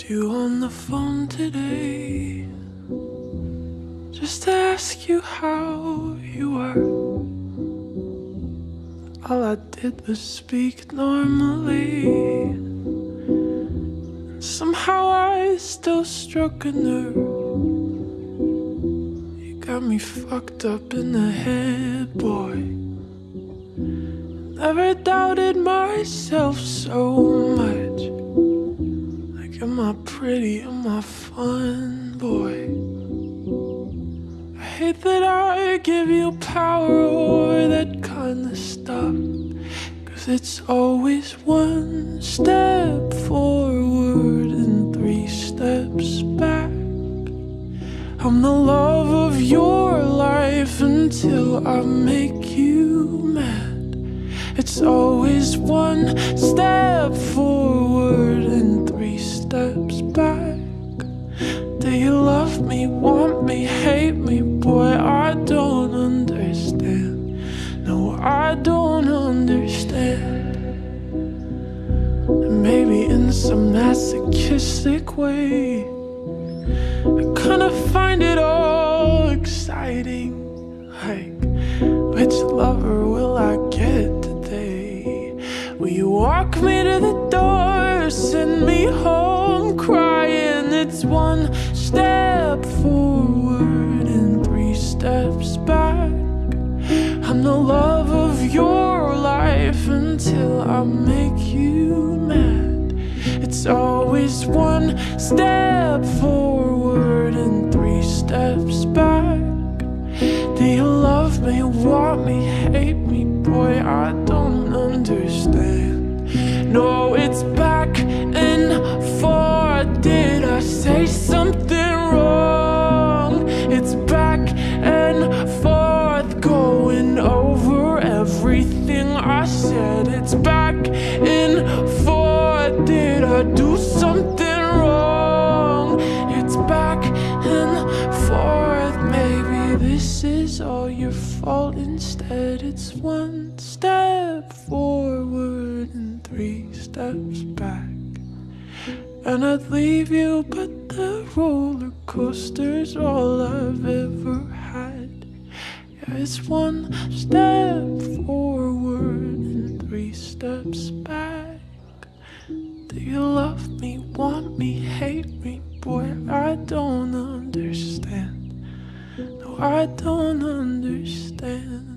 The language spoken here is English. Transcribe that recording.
you on the phone today just to ask you how you were. All I did was speak normally, and somehow I still struck a nerve. You got me fucked up in the head, boy. Never doubted myself so much. Like, am I pretty? Am I fun, boy? I hate that I give you power or that kind of stuff, 'cause it's always one step forward and 3 steps back. I'm the love of your life until I make you mad. It's always one step forward and 3 steps back. Do you love me, want me, hate me? Boy, I don't understand. No, I don't understand. And maybe in some masochistic way, I kinda find it all exciting. Like, which lover will I get today? Will you walk me to the door, send me home crying? It's one step forward and 3 steps back. I'm the love of your life until I make you mad. It's always one step forward and 3 steps back. Do you love me, want me, hate me? Boy, I don't understand. No, it's back and forth. Did I say something wrong? It's back and forth, going over everything I said. It's back and forth. Did I do something wrong? It's back and forth. Maybe this is all your fault. Instead, it's one step forward and 3 steps back. And I'd leave you, but the roller coaster's all I've ever had. Yeah, it's one step forward and 3 steps back. Do you love me, want me, hate me? Boy, I don't understand. No, I don't understand.